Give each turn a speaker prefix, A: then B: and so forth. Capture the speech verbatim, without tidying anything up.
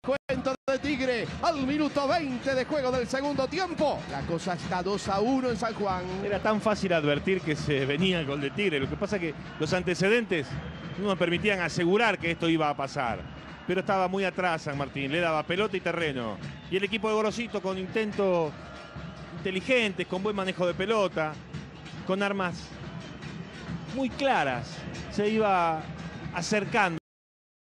A: Cuento de Tigre al minuto veinte de juego del segundo tiempo. La cosa está dos a uno en San Juan.
B: Era tan fácil advertir que se venía el gol de Tigre. Lo que pasa es que los antecedentes no nos permitían asegurar que esto iba a pasar. Pero estaba muy atrás San Martín, le daba pelota y terreno. Y el equipo de Gorosito, con intentos inteligentes, con buen manejo de pelota, con armas muy claras, se iba acercando.